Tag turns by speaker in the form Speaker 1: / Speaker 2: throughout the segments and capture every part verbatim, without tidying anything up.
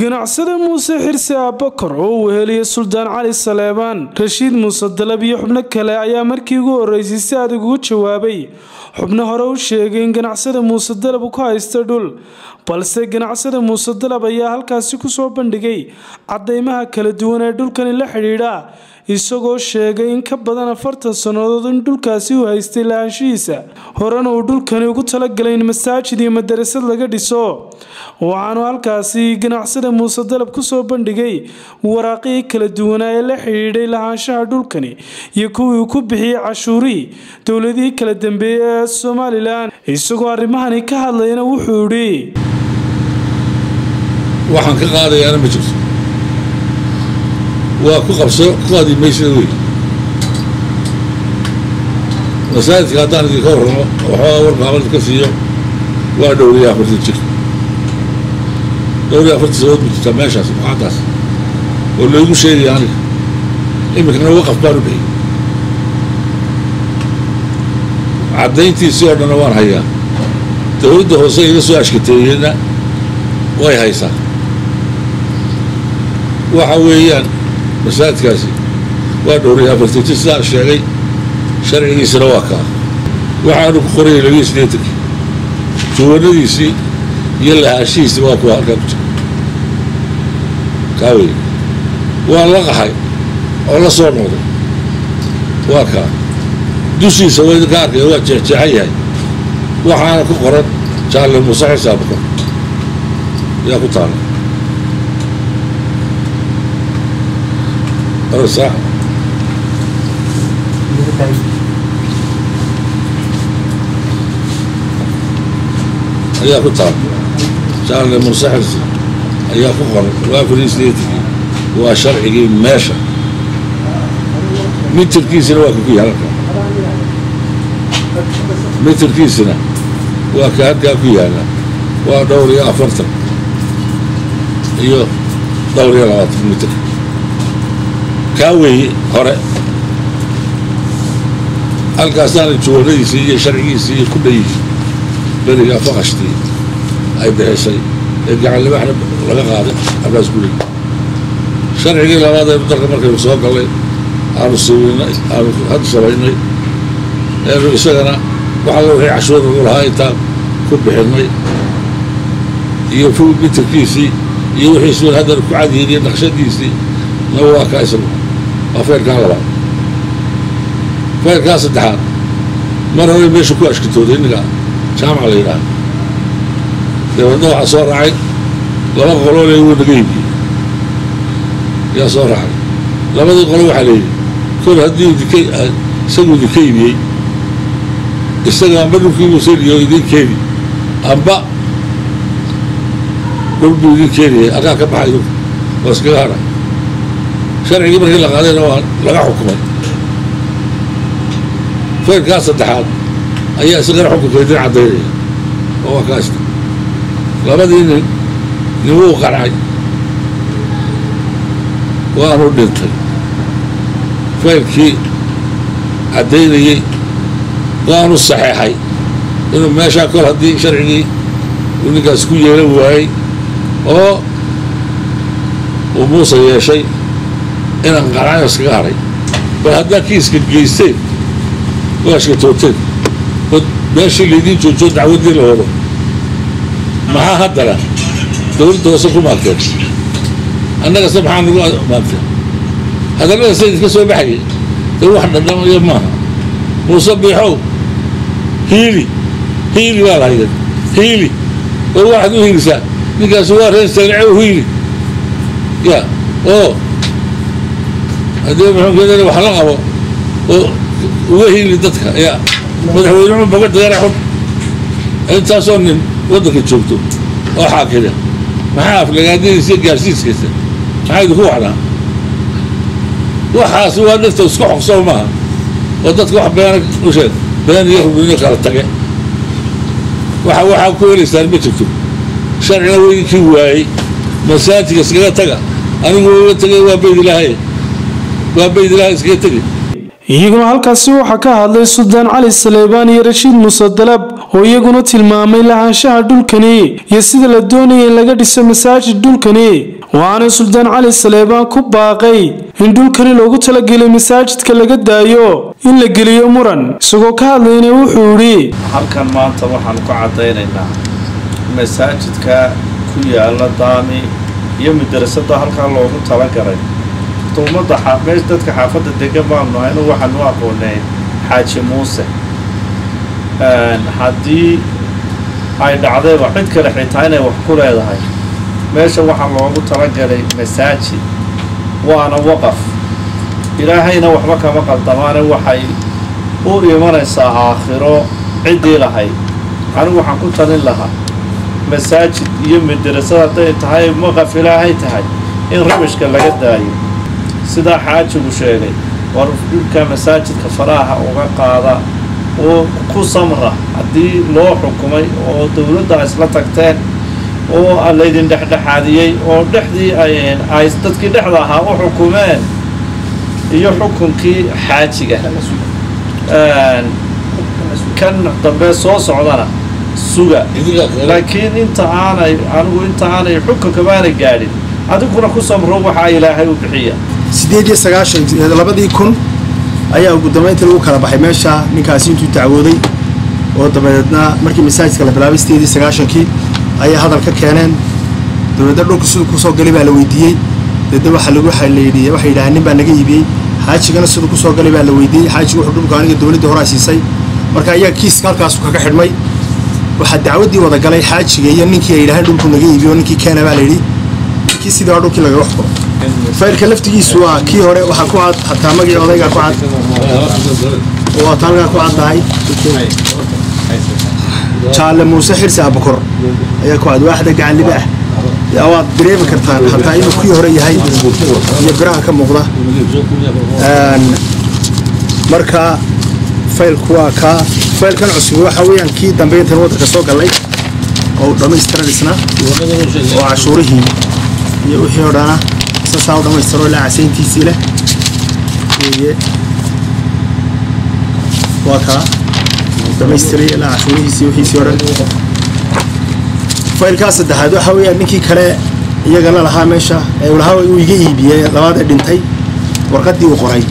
Speaker 1: ganacsade muuse xirsi abakar oo uu heliyay suldaan cali saleebaan rashiid muuse dalab iyo xubno kale ayaa markii ugu horeysay si adag ugu jawaabay xubno hore u sheegay in ganacsade muuse dalab ku haysto dhul balse ganacsade muuse dalab ayaa halkaasi ku soo bandhigay cadeymaha kala duwan ee dhulkani la xiriira isagoo sheegay in ka badan afartan sanadood in dhulkaasi uu haystay lahaanshihiisa horena uu dhulkani ugu talagalay in masaajid iyo madarasad laga dhiso waxaanu halkaasi ganacsade muuse dalab ku soo bandhigay waraaqihii kala duwanaa ee la xidhiidhay lahaanshaha dhulkani iyo kuwii uu ku bixiyey cashuurihii dowladihii kala dambeeyey ee Somaliland isagoo arrimahani ka hadlayna wuxuu yidhi
Speaker 2: waxaan ka qaadayaa ma jirto waa ku qabso qaadi meesha weey masaajidka haddaan idinka warramo waxaa warqaabad ka siiyo waa dhowriyaa afartan jir dhowriyaa afartan sanadood ma jirta meeshaas muqaadaas oo loogu sheegaya aniga iminkana waqaf baan u bixiyey caddayntiisii oo dhanna waan hayaa dowladda hoose iga soo ashkateeyeyna way haysaa waxa weeyaan masaajidkaasi waa dhowriyaa afartan jir sidaan sheegay sharcigiisana waa kaa waxaanu ku qorayay labiyo siddeetankii juwanadiisii iyo lahaashihiisii waa kuwa halkaa ku jira kaa weeye waa la qaxay oo la soo noqday waa kaa dushiisa waa idinka arkaya waa jeexjeexan yahay waxaana ku qoran jaalle muuse xirsi abakar yaa ku taala صح ayaa ku taal jaalle muuse xirsi ayaa ku qoran waa fariisleetigii waa sharcigii meesha mitirkiisina waa ka ku yaala mitirkiisina waa ka halkaa ku yaala waa dhowr iyo afartan iyo dhowr iyo labaatan mitir kaa weeye hore halkaasaana juwanadiisii iyo sharcigiisii iyo ku dhayihi berigaa faqashtii ay bixisay ee gacanlibaxna laga qaaday halkaas guriga sharcigii labaad ee dalka markaynu soo gallay aanu siibinay aanu had samaynay eenu isagana waxaa la wixii cashuur lagu lahaa intaan ku bixinay iyo fu mitirkiisii iyo wixiisuna haddana ku cadyihiin iyo naqshadiisii na waa kaa isagu waa feerkaa labaad feerkaa saddexaad mar hore meesha ku ashkatooday ninka jaamaca la yidhaaha dabeedna waxaa soo raacay laba qoloo le wuu naga iibiyey yaa soo raacay labadii qolo waxaa la yidhi kol haddii idinka isagu idinka iibiyey isaga amba dhulkiibuu seliyo idin keeni amba dhul buu idin keeniyay halkaa ka baxay dhulka waa iskaga hadha sharcigii markii la qaadayna waa laga xukumay feerkaa saddexaad ayaa isagana xukunka idin caddaynaya oo waa kaasta labadii nin nin wuu qarcay waanu dhintay feerkii caddaynayey waanu saxeexay inuu meeshaa kol haddii sharcigii uu ninkaas ku yeelan waayey oo uu muuse yeeshay inaan qarcayo iskaga hadhay bal haddaa kiiska geysteen waa ashkatooteen od meeshii laydiin joojo dacwaddii la wado maxaa haddana dowladda hoose ku maagteen annagase maxaa nagu maagteen hadallada sa idinka soo baxayay dee wax dhadhamaya maaha muuse biixow hiili hiili waa lahayden hiili oo waxaad u hiilisaa ninkaasi waa reen saalicew hiili ya oo haddii maxuunkeedana wax la qabo oo uga hiili dadka yaa madaxweynuhu baga dagaara xun intaasoo nin waddanka joogto oo xaakida maxaa aflagaadadiisa iyo gaarsiiskiisa maxaa idinku wacnaa waxaas waa dhirta isku xoqsoo maaha oo dadka wax beena u sheeg been iyo rubinyo kala tage waxa waxaa ku helaysaan ma jirto sharcina weydinkii waayey masaajidka iskaga taga anigu uga tegay waa bayd ilaahay waa bayd ilaahay iskaga tegay
Speaker 1: iyaguna halkaasi waxaa ka hadlay suldaan cali saleebaan iyo rashiid muuse dalab oo iyaguna tilmaamay lahaanshaha dhulkani iyo sida la doonaya in laga dhiso masaajid dhulkani waxaana suldaan cali saleebaan ku baaqay in dhulkani loogu talagelay masaajidka laga daayo in la geliyo muran isagoo ka hadlayna wuxuu yidhi
Speaker 3: halkan maanta waxaan ku cadaynaynaa masaajidka ku yaala daami iyo madrasada halkaa loogu talagalay ummadda meesha dadka xaafadda degan baanu nahay inuu waxaan u aqoonay xaaji muuse haddii ay dhacdayba cid kale xitaa inay wax ku leedahay meesha waxaa loogu talagalay masaajid waana waqaf ilaahayna waxba kama qaldamaane waxay u imanaysaa aakhiro ciddii lahayd anigu waxaan ku talin lahaa masaajid iyo madrasada hadday tahay waqaf ilaahay tahay in rabishka laga daayo sidaa xaajigu sheegay war dhulka masaajidka faraha uga qaada oo ku samra haddii loo xukumay oo dowladda isla tagteen oo laydin dhexdhexaadiyey oo dhexdii ay dadkii dhexda ahaa u xukumeen iyo xukunkii xaajiga kan dambe soo socdana suga laakiin inta aanay anigu inta aanay xukunka baanay gaadhin adiguna ku samro waxaa ilaahay u bixiya
Speaker 4: sideed iyo sagaashan labadii kun ayaa ugu dambeyntii lagu kala baxay meesha ninkaasi intuu dacwooday oo dabadeedna markii masaajidka la bilaabay sideed iyo sagaashankii ayay hadal ka keeneen dowladda dhulka siduu kusoo galay baa la weydiiyey dadna waxaa lagu xaleeyay waxay yidhahdeen nin baa naga iibiyey xaajigana siduu kusoo galay baa la weydiiyey xaajigu wuxuu dhulka aniga dowladda hore siisay marka ayaa kiiska halkaas kaga xidhmay waxaa dacwadii wada galay xaajiga iyo ninkii ay yidhahdeen dhulku naga iibiyo ninkii keena baa la yidhi ninkii sidii waa dhulkii lagaga xukumo faylka laftigiisu waa kii hore waxaa ku cad hataa magii odaygaa ku cad oo talgaa ku caddahay jaalle muuse xirsi abukor ayaa ku cad waaxda gacan liba ah yaa waad dareemi kartaan hataa inuu kii hore yahay iyo biraha ka muuqda marka faylku waa kaa faylkan cusub waxa weeyaan kii dambe intan waddanka soo gallay oo dhammaystiran isna oo cashuurihii iyo wixii oo dhana sasaa u dhammaystiro ilaa casayntiisii leh weeye waa kaa dhamaystiray ilaa cashuurihiisii wixiisii o dhan faylkaa saddexaad waxa weeyaan ninkii kale iyagana lahaa meesha ee lahaa uu iga iibiyey labaad ee dhintay warqaddii uu qoray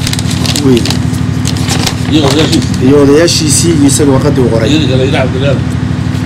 Speaker 4: wey iyo odayaashiisii iyo isaga warqaddii uu qoray